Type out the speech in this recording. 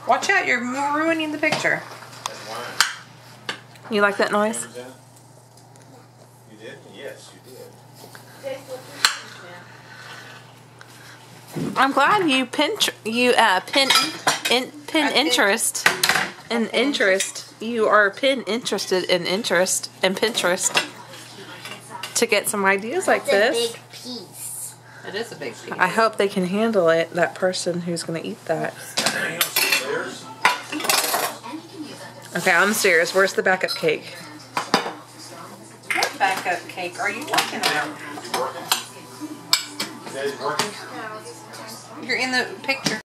Watch out, you're ruining the picture. You like that noise? You did? Yes, you did. I'm glad you pin interest in interest. You are interested in interest and Pinterest to get some ideas like this. It's a big piece. It is a big piece. I hope they can handle it. That person who's going to eat that. Okay, I'm serious. Where's the backup cake? What backup cake are you talking about? Is it working? You're in the picture.